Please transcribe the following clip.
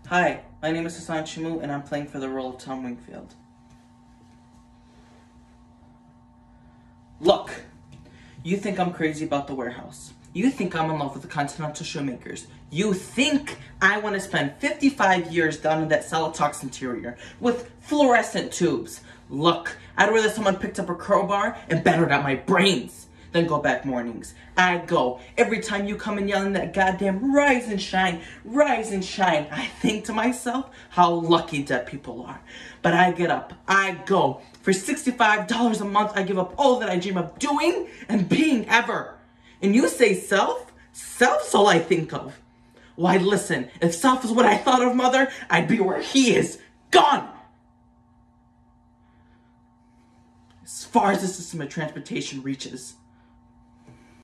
Hi, my name is Hassan Shamu, and I'm playing for the role of Tom Wingfield. Look, you think I'm crazy about the warehouse. You think I'm in love with the Continental Shoemakers. You think I want to spend 55 years down in that Celotox interior with fluorescent tubes. Look, I'd rather someone picked up a crowbar and battered out my brains than go back mornings. I go. Every time you come and yelling that goddamn rise and shine, I think to myself how lucky dead people are. But I get up, I go. For $65 a month, I give up all that I dream of doing and being ever. And you say self? Self's all I think of. Why listen, if self is what I thought of, mother, I'd be where he is. Gone! As far as the system of transportation reaches.